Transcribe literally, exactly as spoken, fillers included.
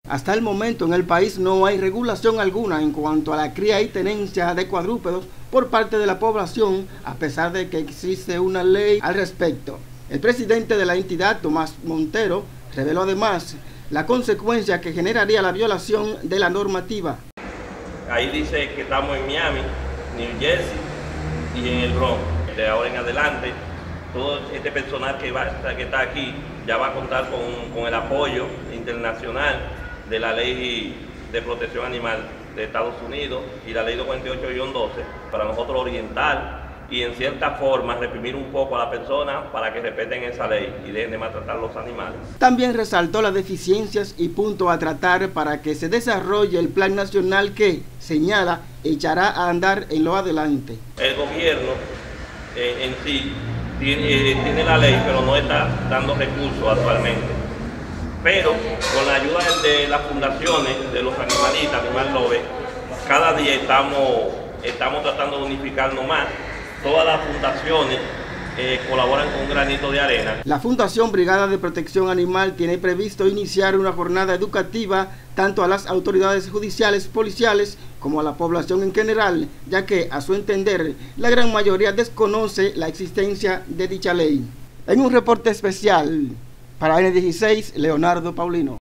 Hasta el momento en el país no hay regulación alguna en cuanto a la cría y tenencia de cuadrúpedos por parte de la población, a pesar de que existe una ley al respecto. El presidente de la entidad, Tomás Montero, reveló además la consecuencia que generaría la violación de la normativa. Ahí dice que estamos en Miami, New Jersey y en el Bronx. De ahora en adelante, todo este personal que, va, que está aquí ya va a contar con, con el apoyo internacional de la Ley de Protección Animal de Estados Unidos y la Ley cuarenta y ocho guion doce para nosotros orientar y en cierta forma reprimir un poco a la persona para que respeten esa ley y dejen de maltratar a los animales. También resaltó las deficiencias y puntos a tratar para que se desarrolle el plan nacional que, señala, echará a andar en lo adelante. El gobierno eh, en sí tiene, eh, tiene la ley, pero no está dando recursos actualmente. Pero con la ayuda de las fundaciones, de los animalistas, Animal Lovers, cada día estamos, estamos tratando de unificarnos más. Todas las fundaciones eh, colaboran con un granito de arena. La Fundación Brigada de Protección Animal tiene previsto iniciar una jornada educativa tanto a las autoridades judiciales, policiales, como a la población en general, ya que, a su entender, la gran mayoría desconoce la existencia de dicha ley. En un reporte especial para N dieciséis, Leonardo Paulino.